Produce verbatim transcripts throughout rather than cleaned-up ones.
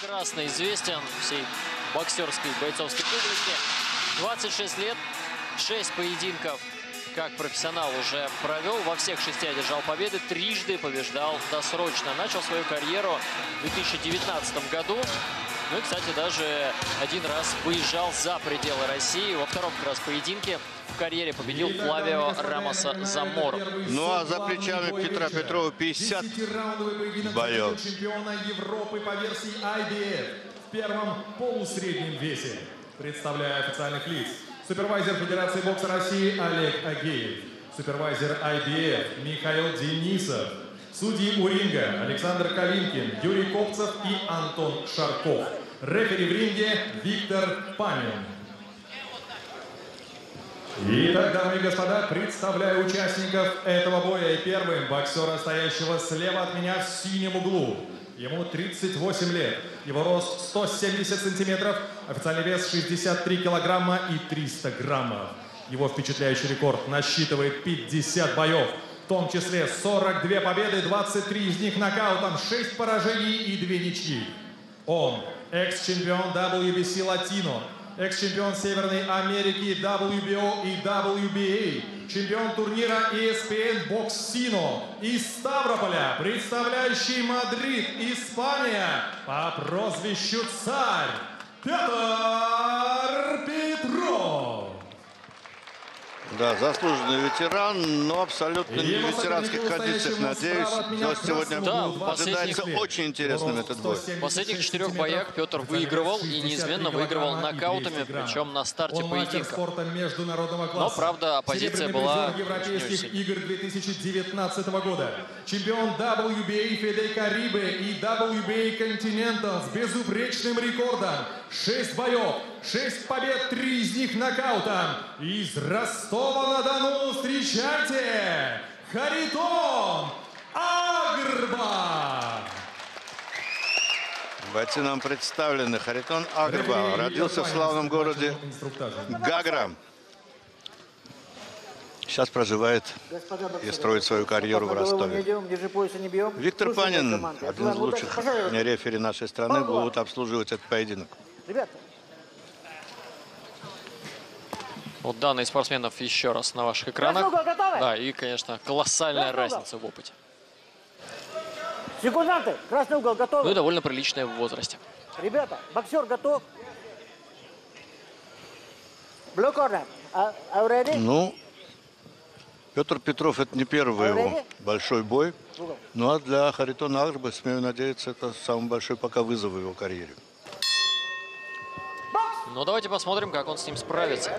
прекрасно известен всей боксерской, бойцовской публике. двадцать шесть лет, шесть поединков как профессионал уже провел. Во всех шести одержал победы, трижды побеждал досрочно. Начал свою карьеру в две тысячи девятнадцатом году. Ну и, кстати, даже один раз выезжал за пределы России. Во втором как раз поединке в карьере победил Флавио Рамоса Замору. Ну а за плечами Петра Петрова пятьдесят боев. Чемпиона Европы по версии ай би эф в первом полусреднем весе. Представляя официальных лиц. Супервайзер Федерации бокса России Олег Агеев. Супервайзер ай би эф Михаил Денисов. Судьи у ринга Александр Калинкин, Юрий Копцев и Антон Шарков. Рефери в ринге Виктор Панин. Итак, дамы и господа, представляю участников этого боя. И первым боксера, стоящего слева от меня в синем углу. Ему тридцать восемь лет. Его рост сто семьдесят сантиметров. Официальный вес шестьдесят три килограмма и триста граммов. Его впечатляющий рекорд насчитывает пятьдесят боев. В том числе сорок две победы, двадцать три из них нокаутом, шесть поражений и две ничьи. Он экс-чемпион дабл ю би си Латино, экс-чемпион Северной Америки дабл ю би о и дабл ю би эй, чемпион турнира и эс пи эн Боксино из Ставрополя, представляющий Мадрид, Испания, по прозвищу Царь, Петр Петров. Да, заслуженный ветеран, но абсолютно не в ветеранских кондициях. Надеюсь, сегодня да, ожидается последних... очень интересным этот бой. В последних четырех боях Петр выигрывал и неизменно выигрывал нокаутами, причем на старте поединка. Но, правда, оппозиция была европейских игр две тысячи девятнадцатого года. Чемпион дабл ю би эй Феде Карибе и дабл ю би эй Continental с безупречным рекордом. Шесть боев, шесть побед, три из них нокаутом. Из Ростова-на-Дону встречайте Харитон Агрба. Бойцы нам представлены. Харитон Агрба родился в славном городе Гагра. Сейчас проживает и строит свою карьеру в Ростове. Виктор Панин, один из лучших рефери нашей страны, будет обслуживать этот поединок. Вот данные спортсменов еще раз на ваших экранах. Да, и, конечно, колоссальная разница в опыте. Секунданты, красный угол готов. Ну и довольно приличная в возрасте. Ребята, боксер готов. Блокорнер. Ну, Петр Петров — это не первый его большой бой. Ну а для Харитона Агрба, смею надеяться, это самый большой пока вызов в его карьере. Ну давайте посмотрим, как он с ним справится.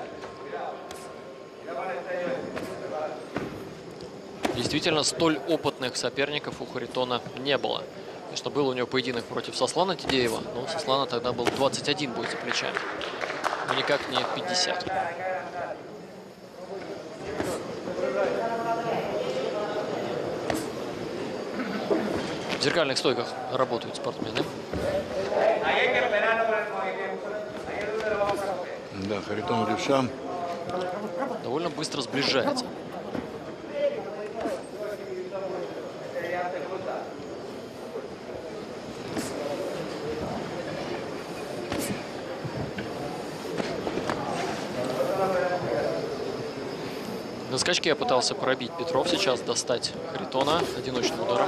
Действительно, столь опытных соперников у Харитона не было. Конечно, был у него поединок против Сослана Тидеева, но у Сослана тогда был двадцать один бой за плечами. Но никак не пятьдесят. В зеркальных стойках работают спортсмены. Да, Харитон левша довольно быстро сближается. На скачке пытался пробить Петров, сейчас достать Харитона одиночным ударом.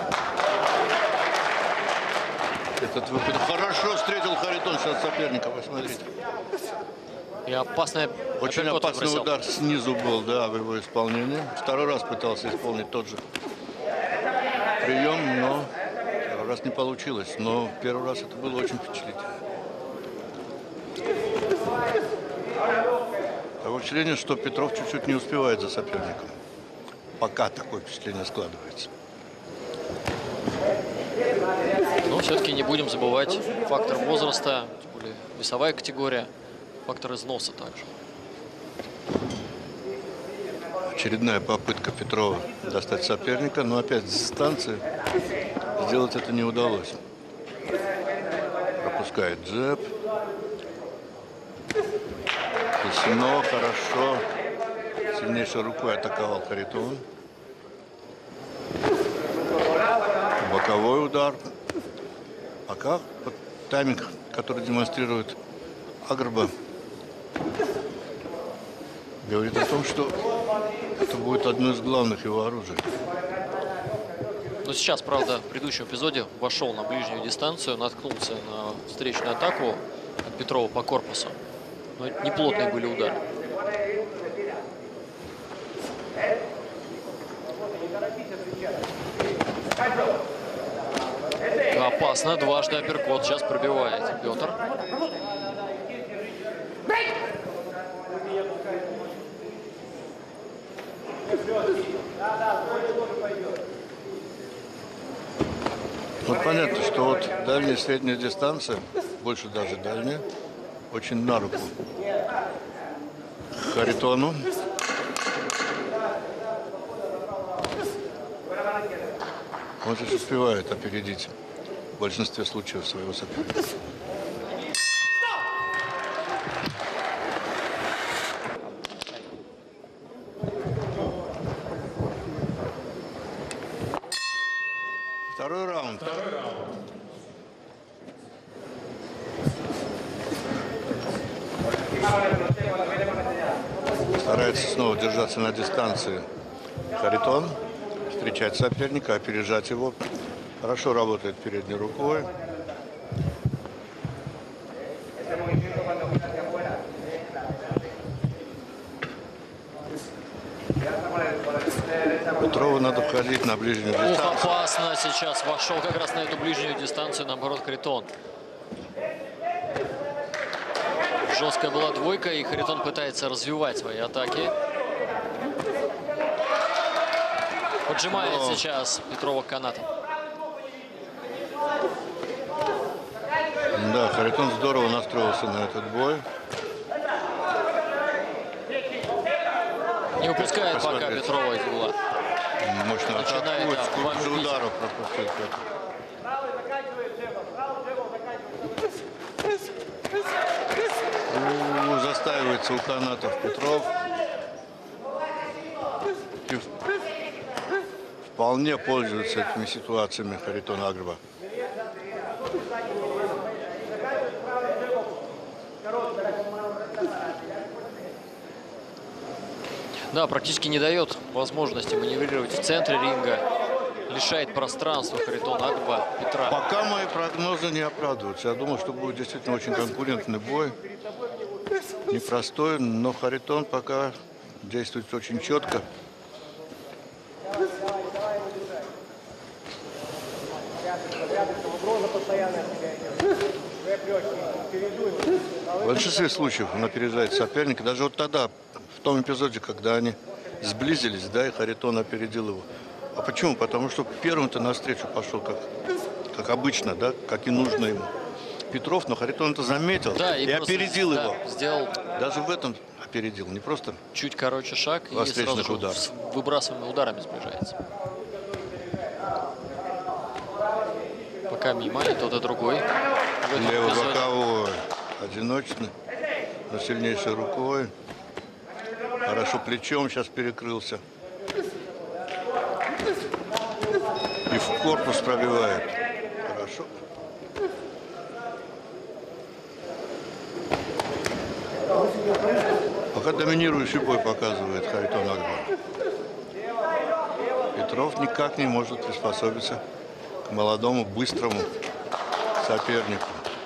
Этот выход хорошо встретил Харитон сейчас соперника, посмотрите. И опасная, очень опасный выбросил. Удар снизу был, да, в его исполнении. Второй раз пытался исполнить тот же прием, но второй раз не получилось. Но первый раз это было очень впечатлительно. Такое впечатление, что Петров чуть-чуть не успевает за соперником. Пока такое впечатление складывается. Но все-таки не будем забывать фактор возраста, тем более весовая категория, фактор износа также. Очередная попытка Петрова достать соперника, но опять с дистанции сделать это не удалось. Пропускает джеб. Писано, хорошо. Сильнейшей рукой атаковал Харитон. Боковой удар. Пока тайминг, который демонстрирует Агрба, говорит о том, что это будет одно из главных его оружий. Но сейчас, правда, в предыдущем эпизоде вошел на ближнюю дистанцию, наткнулся на встречную атаку от Петрова по корпусу. Но неплотные были удары. Опасно. Дважды апперкот сейчас пробивает Петр. Ну, понятно, что вот дальняя и средняя дистанция, больше даже дальняя, очень на руку Харитону. Он здесь успевает опередить в большинстве случаев своего соперника. Второй раунд. Второй раунд. Старается снова держаться на дистанции Харитон, встречать соперника, опережать его. Хорошо работает передней рукой. Петрову надо входить на ближнюю Ух, дистанцию. опасно сейчас вошел как раз на эту ближнюю дистанцию, наоборот, Харитон. Жесткая была двойка, и Харитон пытается развивать свои атаки. Поджимает Но... сейчас Петрова канатом. Да, Харитон здорово настроился на этот бой. Не упускает пока Посмотреть. Петрова из угла. Мощно Начинает, атакует, да, сколько же бомбить. ударов пропустил Петр. У, застаивается у канатов Петров. И вполне пользуется этими ситуациями Харитон Агрба. Да, практически не дает возможности маневрировать в центре ринга. Лишает пространства Харитон Агрба Петра. Пока мои прогнозы не оправдываются. Я думал, что будет действительно очень конкурентный бой. Непростой, но Харитон пока действует очень четко. В большинстве случаев он опережает соперника. Даже вот тогда, в том эпизоде, когда они сблизились, да, и Харитон опередил его. А почему? Потому что первым-то навстречу пошел, как, как обычно, да, как и нужно ему. Петров, но Харитон это заметил, Да, и, и просто, опередил да, его. сделал Даже в этом опередил, не просто. чуть короче шаг Во и сразу встречных же ударах. с выбрасываемыми ударами сближается. Пока мимо, и тот, и другой. В этом Левый эпизоде. боковой, одиночный, но сильнейшей рукой. Хорошо плечом сейчас перекрылся. И в корпус пробивает. Хорошо. Пока доминирующий бой показывает Харитон Агрба. Петров никак не может приспособиться к молодому, быстрому сопернику.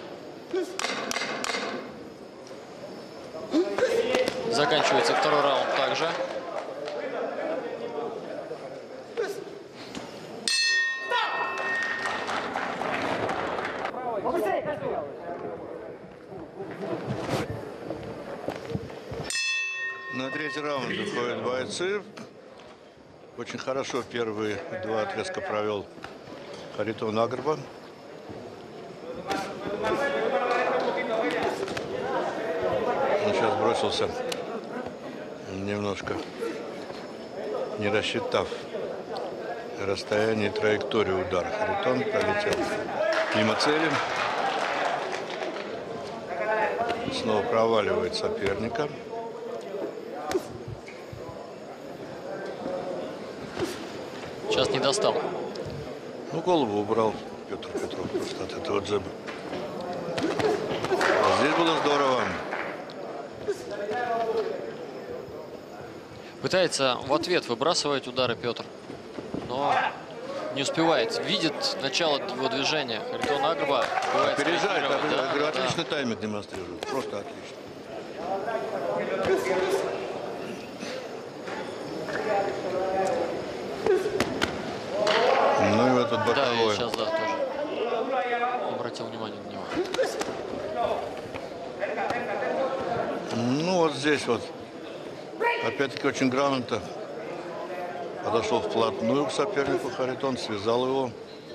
Заканчивается второй раунд также. На третий раунд выходят бойцы. Очень хорошо первые два отрезка провел Харитон Агрба. Он сейчас бросился, немножко не рассчитав расстояние и траекторию удара. Харитон пролетел мимо цели. Снова проваливает соперника. Сейчас не достал. Ну, голову убрал Петр Петров просто от этого джеба. Здесь было здорово. Пытается в ответ выбрасывать удары Петр, но не успевает. Видит начало его движения. Харитон Агрба успевает Опережает, среагировать. опережает. Да, Говорю, да, отличный да. тайминг демонстрирует. Просто отлично. Ну и вот этот Да, я боковой. сейчас, да, тоже обратил внимание на него. Ну вот здесь вот. Опять-таки очень грамотно подошел вплотную к сопернику Харитон, связал его.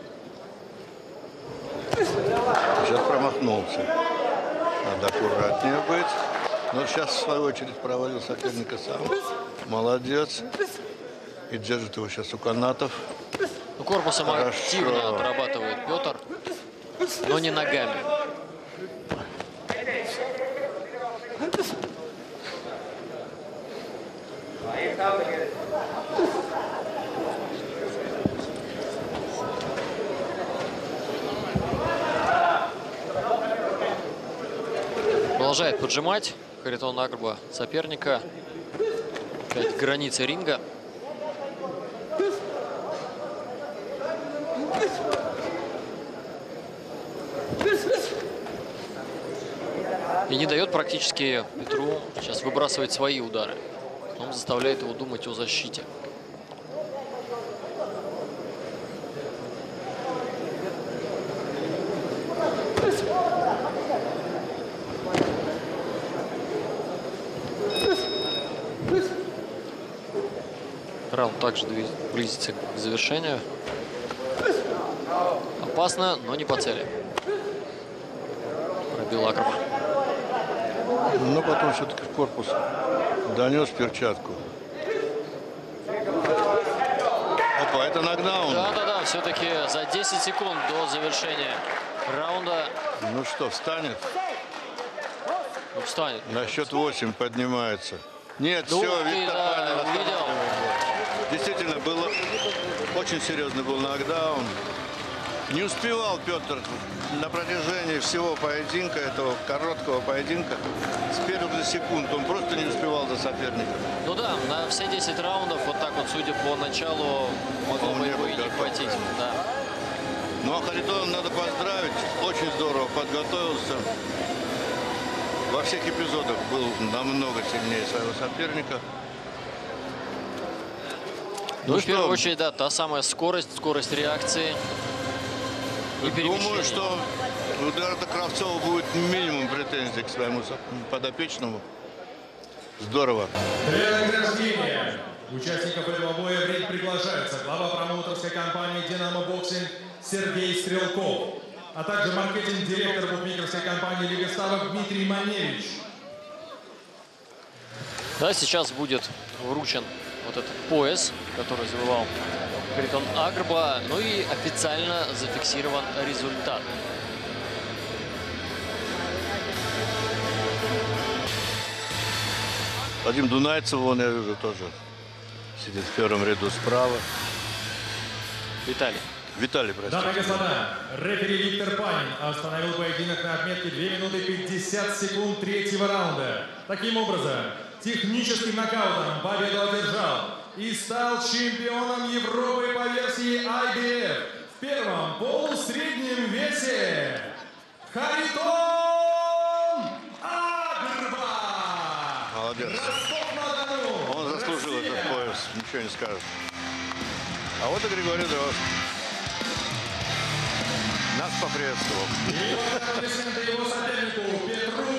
Сейчас промахнулся. Надо аккуратнее быть. Но сейчас, в свою очередь, провалил соперника сам. Молодец. И держит его сейчас у канатов. Ну, корпусом Хорошо. активно отрабатывает Петр, но не ногами. Продолжает поджимать Харитон Агрба соперника. Опять границы ринга. И не дает практически Петру сейчас выбрасывать свои удары. Он заставляет его думать о защите. Раунд также близится к завершению. Опасно, но не по цели. Пробил Агрба. Но потом все-таки в корпус донес перчатку. Опа, это нокдаун. Да-да-да, все-таки за десять секунд до завершения раунда. Ну что, встанет? Ну, встанет. На счет восемь поднимается. Нет, Ну, все, ты, Виктор да, правильно увидел. останавливает. Действительно, было очень серьезный был нокдаун. Не успевал Петр на протяжении всего поединка, этого короткого поединка, с первых же секунд. Он просто не успевал за соперником. Ну да, на все десять раундов, вот так вот, судя по началу, могло Он бы не его был и не готов. хватить. Да. Ну а Харитона надо поздравить. Очень здорово подготовился. Во всех эпизодах был намного сильнее своего соперника. Ну, Ну в первую что? очередь, да, та самая скорость, скорость реакции и перемещения. Думаю, что у Эдуарда Кравцова будет минимум претензий к своему со- подопечному. Здорово. Для награждения участников этого боя в ринг приглашается глава промоутерской компании «Динамо Боксинг» Сергей Стрелков, а также маркетинг-директор букмекерской компании «Лига ставок» Дмитрий Маневич. Да, сейчас будет вручен вот этот пояс, который завоевал Харитон Агрба, ну и официально зафиксирован результат. Вадим Дунайцев, вон я вижу, тоже сидит в первом ряду справа. Виталий. Виталий, Дамы и простите. господа, рефери Виктор Панин остановил поединок на отметке две минуты пятьдесят секунд третьего раунда. Таким образом, техническим нокаутом победу одержал и стал чемпионом Европы по версии ай би эф в первом полусреднем весе Харитон Агрба! Молодец. Ростов-на-Дону! Он заслужил Россия! этот пояс, ничего не скажешь. А вот и Григорий Дрозд. Нас поприветствовал. И аплодисменты его сопернику Петру